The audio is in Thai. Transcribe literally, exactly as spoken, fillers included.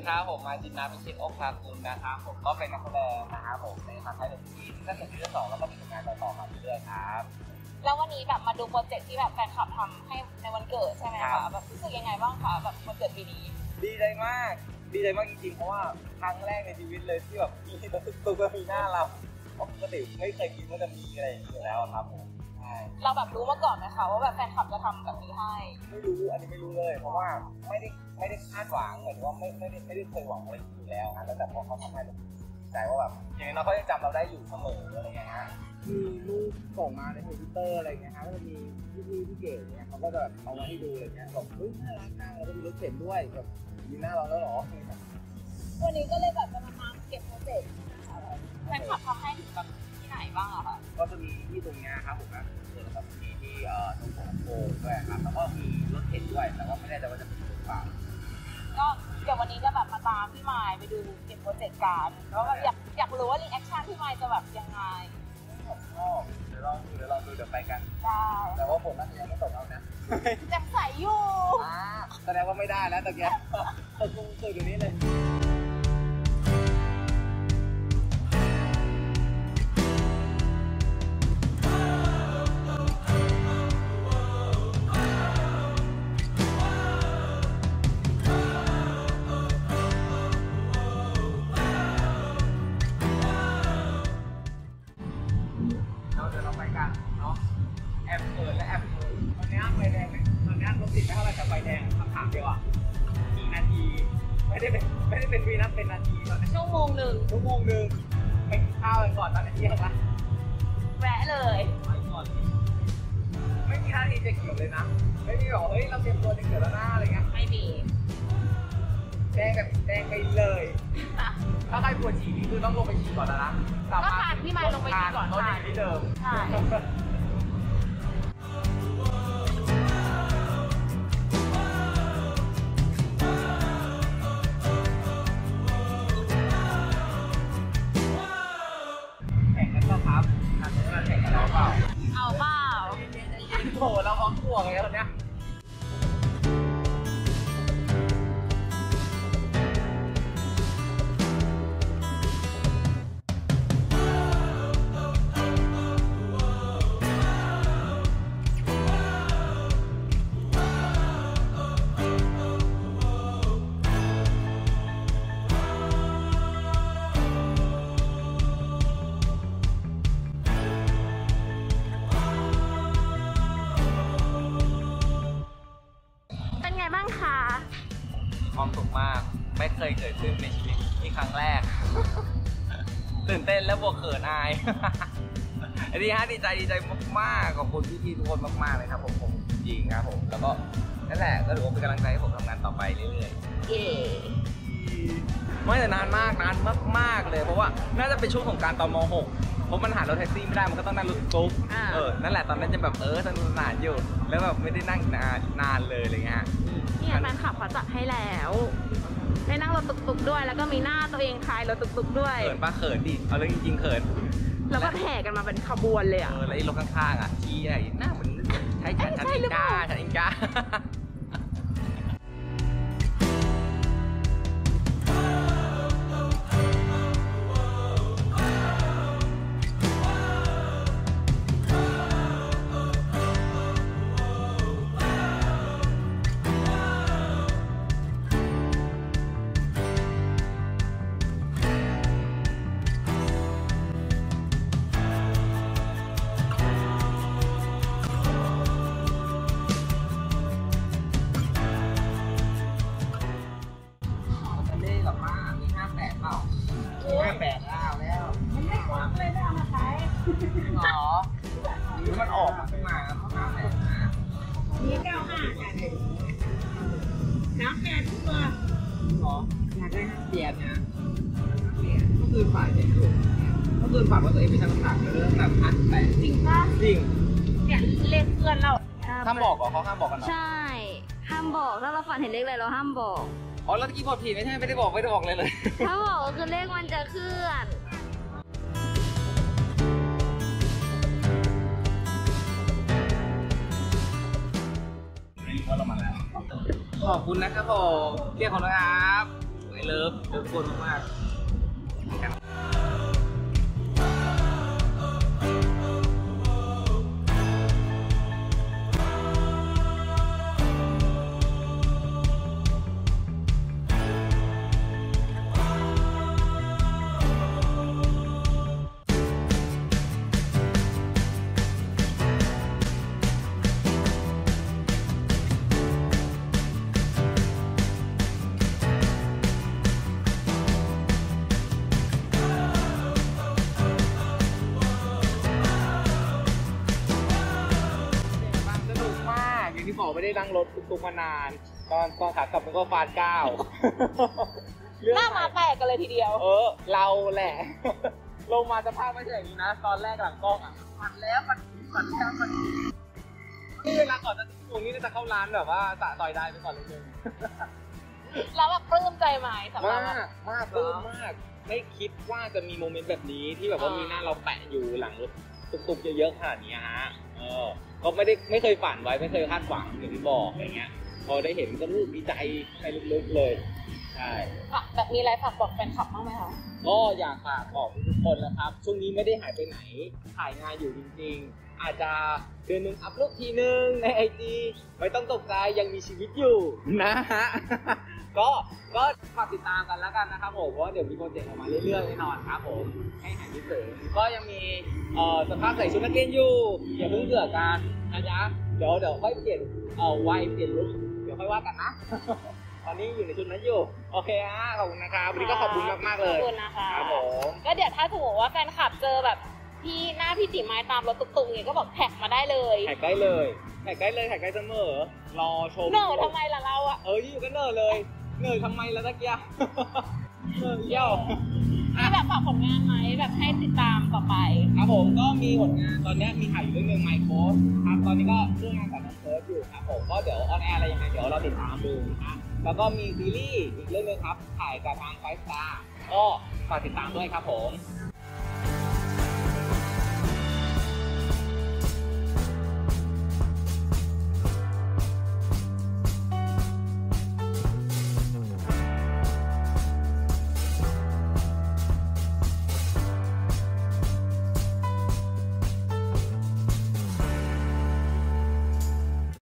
ครับผมมาจินนาพิชิตอกคาคุณนะครับผมก็เป็นนักแสดงนะครับผมในทางไทยเดอะซีรีส์ตั้งแต่ซีซั่นสองแล้วก็มีผลงานต่อๆมาเรื่อยๆครับแล้ววันนี้แบบมาดูโปรเจกต์ที่แบบแฟนคลับทำให้ในวันเกิดใช่ไหมคะแบบรู้สึกยังไงบ้างคะแบบวันเกิดปีนี้ดีใจมากดีใจมากจริงๆเพราะว่าครั้งแรกในชีวิตเลยที่แบบมีตัวตัวมีหน้าเราปกติไม่เคยคิดว่าจะมีอะไรอยู่แล้วครับผมเราแบบรู้มาก่อนไหมคะว่าแบบแฟนคลับจะทำแบบนี้ให้ไม่รู้อันนี้ไม่รู้เลยเพราะว่าไม่ได้ไม่ได้คาดหวังเหมือนว่าไม่ไม่ได้ไม่ได้เคยหวังอะไรอยู่แล้วนะแต่พอเขาทำให้เราใจว่าแบบอย่างน้อยเขายังจำเราได้อยู่เสมออะไรเงี้ยฮะมีรูปส่งมาในทวิตเตอร์อะไรเงี้ยฮะก็จะมีพี่พี่พี่เก๋เนี่ยเขาก็จะแบบเอามาให้ดูอะไรเงี้ยบอกเฮ้ยน่ารักน่าแล้วก็มีรถเข็นด้วยแบบมีหน้าเราแล้วหรอวันนี้ก็เลยแบบจะมาตามเก็บโปรเจกต์แฟนคลับทำให้แบบที่ไหนบ้างอะคะก็จะมีที่ตรงนี้ครับผมนะแล้วก็มีที่เอ่อตรงโโก้ด้วยครับแล้วก็มีรถเข็นด้วยแต่ว่าไม่แน่ใจว่าจะเป็นหรือเปล่าก็เดี๋ยววันนี้จะแบบมาตามพี่มายไปดูเก็บโปรเจกต์กันแล้วแบบอยากอยากรู้ว่ารีแอคชั่นพี่มายจะแบบยังไงก็เดี๋ยวลองดูเดี๋ยวลองดูเดี๋ยวไปกันได้แต่ว่าผมน่าจะยังไม่ตกเอานะแจ่มใสอยู่อ่าแสดงว่าไม่ได้แล้วตะเกียบตกลงตื่นอยู่นี้เลยแอบเปิดและแอบเปิดตอนนี้ไฟแดงตอนนี้รถติดไม่เท่าไหร่แต่ไฟแดงคำถามเดียวอ่ะกี่นาทีไม่ได้เป็นไม่ได้เป็นวีนับเป็นนาทีตอนนี้ชั่วโมงหนึ่งชั่วโมงหนึ่งไปกินข้าวกันก่อนตอนนี้เที่ยงละแวะเลยไปก่อนไม่มีท่าทีจะเกี่ยวเลยนะไม่มีบอกเฮ้ยเราเตรียมตัวจะเกิดแล้วหน้าอะไรเงี้ยไม่มีแดงแบบแดงไปเลยถ้าใครปวดฉี่นี่คือต้องลงไปฉี่ก่อนแล้วนะก็ทานพี่ไมค์ลงไปฉี่ก่อนเขาดีที่เดิมใช่เอาเปล่าโอ้โหเราพร้อมตัวกันแล้วตอนเนี้ยความสุขมากไม่เคยเกิดขึ้นในชีวิตที่ครั้งแรกตื่นเต้นและบวกเขินอายอันนี้ฮะดีใจดีใจมากๆขอบคุณพี่ๆทุกคนมากๆเลยครับผมผมจริงครับผมแล้วก็นั่นแหละก็ถือว่าเป็นกำลังใจให้ผมทำงานต่อไปเรื่อยๆเย่ไม่แต่นานมากนานมากๆเลยเพราะว่าน่าจะเป็นช่วงของการตอนม หกเพราะมันหารถแท็กซี่ไม่ได้มันก็ต้องนั่งรถตุ๊กเออนั่นแหละตอนนั้นจะแบบเออสนุกสนานอยู่แล้วแบบไม่ได้นั่งนานนานเลยอะไรเงี้ยเนี่ยแฟนคลับเขาจัดให้แล้วได้นั่งรถตุกๆด้วยแล้วก็มีหน้าตัวเองคลายรถตุกๆด้วยเขินปะเขินดิเอาเรื่องจริงๆเขินแล้วก็แห่กันมาเป็นขบวนเลยอ่ะเออแล้วไอ้รถข้างๆอ่ะชี้อะไรหน้าเหมือนใช่ฉันฉันเองก้าฉันเองก้าแปดเก้าแล้วมันไม่ออกเลยไม่เอามาขายอ๋อหรือมันออกมาขึ้นมาแล้วห้าแปดนะมีเก้าห้าค่ะน้ำแปดตัวอ๋ออยากได้ห้าเปลี่ยนนะเมื่อคืนฝ่ายเด็กอยู่เมื่อคืนฝ่ายว่าตัวเองไปชั่งน้ำหนักเรื่องแบบห้าแปดจริงป่ะจริงเนี่ยเลขเพื่อนเราห้ามบอกเหรอเขาห้ามบอกกันเหรอใช่ห้ามบอกถ้าเราฝันเห็นเลขอะไรเราห้ามบอกอ๋อแล้วที่บอกผิดไม่ใช่ไม่ได้บอกไม่ได้บอกเลยเลยถ้าบอกก็คือเลขมันจะเคลื่อนว่าเรามาแล้วขอบคุณนะครับผมเรียกของนะครับเลิฟเลิฟคนมากที่บอกไม่ได้นั่งรถตุ๊กๆมานาน ตอนตอนขากลับมันก็ฟาดเก้าหน้ามาแตกกันเลยทีเดียวเออเราแหละ ลงมาสภาพไม่ใช่อย่างนี้นะ ตอนแรกหลังกล้องอ่ะมันแล้วมันมันแล้วมันนี่เวลาก่อนจะตรงนี้จะเข้าร้านแบบว่าสะต่อยได้ไปก่อนเลยนึงแล้วแบบปลื้มใจไหมสำหรับมากมากปลื้มมากไม่คิดว่าจะมีโมเมนต์แบบนี้ที่แบบว่ามีหน้าเราแปะอยู่หลังรถตุกๆเยอะๆขนาดนี้ฮะเออก็ไม่ได้ไม่เคยฝันไว้ไม่เคยคาดหวังอย่างที่บอกอะไรเงี้ยพอได้เห็นก็รู้สึกดีใจในลึกๆเลยใช่แบบมีอะไรฝากบอกแฟนคลับบ้างไหมคะก็อยากฝากบอกทุกคนนะครับช่วงนี้ไม่ได้หายไปไหนถ่ายงานอยู่จริงๆอาจจะเดือนหนึ่งอัพรูปทีนึงในไอจีไม่ต้องตกใจยังมีชีวิตอยู่นะฮะ ก็ก็ฝากติดตามกันแล้วกันนะครับผมเพราะว่าเดี๋ยวมีโปรเจกต์ออกมาเรื่อยๆแน่นอนครับผมให้หายคิดถึงก็ยังมีเอ่อสภาพใส่ชุดนักเรียนอยู่อย่าเพิ่งเบื่อกันนะจ๊ะเดี๋ยวเดี๋ยวค่อยเปลี่ยนเอ่อวัยเปลี่ยนลุคเดี๋ยวค่อยว่ากันนะ ตอนนี้อยู่ในชุดนั้นอยู่โอเคฮะขอบคุณนะครับวันนี้ก็ขอบคุณมากๆเลยขอบคุณนะคะครับผมก็เดี๋ยวถ้าสมมติว่าแฟนคลับเจอแบบพี่หน้าพี่ติไม้ตามรถตุกๆเนี่ยก็บอกแท็กมาได้เลยแท็กได้เลยแท็กได้เลยแท็กได้เสมอรอชมเนอะทำไมล่ะเราอะเอออยู่ก็เนอเลยเนอทำไมล่ะตะเกีย เนอเยี่ยวมีแบบฝากผลงานไหมแบบให้ติดตามต่อไปครับผมก็มีผลงานตอนนี้มีถ่ายอยู่เรื่องนึงไมโครครับตอนนี้ก็เรื่องงานกับน้องเฟิร์สอยู่ครับผมก็เดี๋ยวออนแอร์อะไรยังไงเดี๋ยวเราติดตามดูนะแล้วก็มีซีรีส์อีกเรื่องนึงครับถ่ายกับทางไฟสตาร์ก็ฝากติดตามด้วยครับผม